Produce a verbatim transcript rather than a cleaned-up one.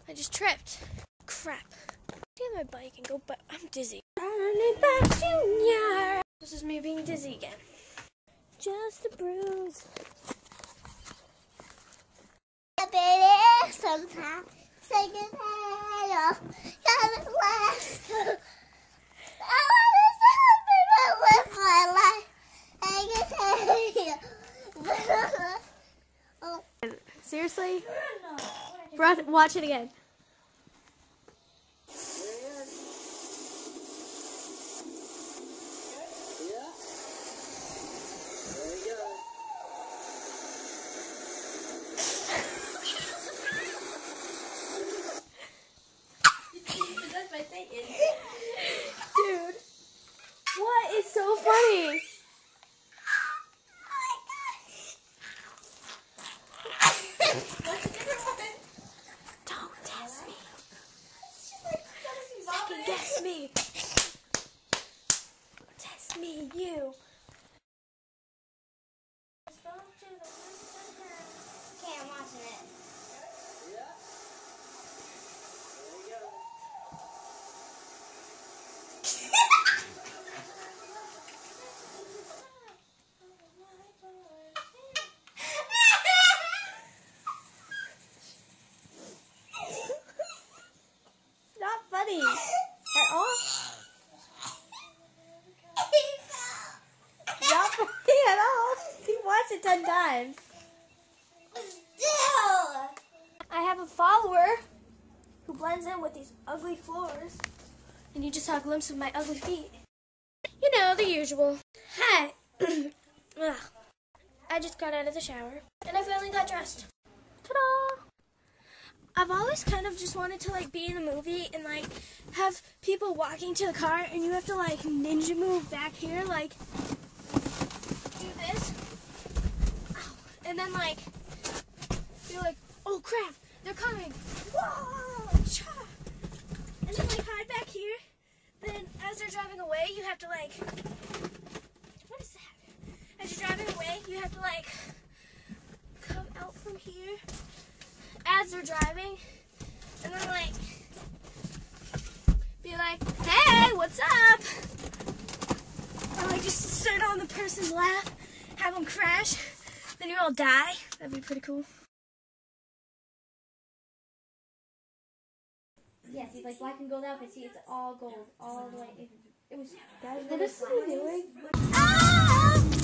I just tripped. Crap. Get my bike and go, but I'm dizzy. Running back, Junior. This is me being dizzy again. Just a bruise. Baby, sometimes say goodbye. God is last. I want to celebrate with my life. Seriously? Bro, watch it again. Dude, what is so funny? Don't test me. Second guess me. Test me, you. Okay, I'm watching it. Not funny at all. Not funny at all. You watched it ten times. Still. I have a follower who blends in with these ugly floors, and you just saw a glimpse of my ugly feet. You know, the usual. Hi. Ugh. I just got out of the shower, and I finally got dressed. Ta-da! I've always kind of just wanted to, like, be in a movie and, like, have people walking to the car, and you have to, like, ninja move back here, like, do this. Ow. And then, like, you're like, oh, crap, they're coming. Whoa! Cha! And then, like, hide back here. Then, as they're driving away, you have to, like, what is that? As you're driving away, you have to, like, come out from here as they're driving, and then, like, be like, hey, what's up? Or, like, just sit on the person's lap, have them crash, then you all die. That'd be pretty cool. Yes, he's like black and gold outfit. See, it's all gold, all the way. It, it was. What is he doing? Ah!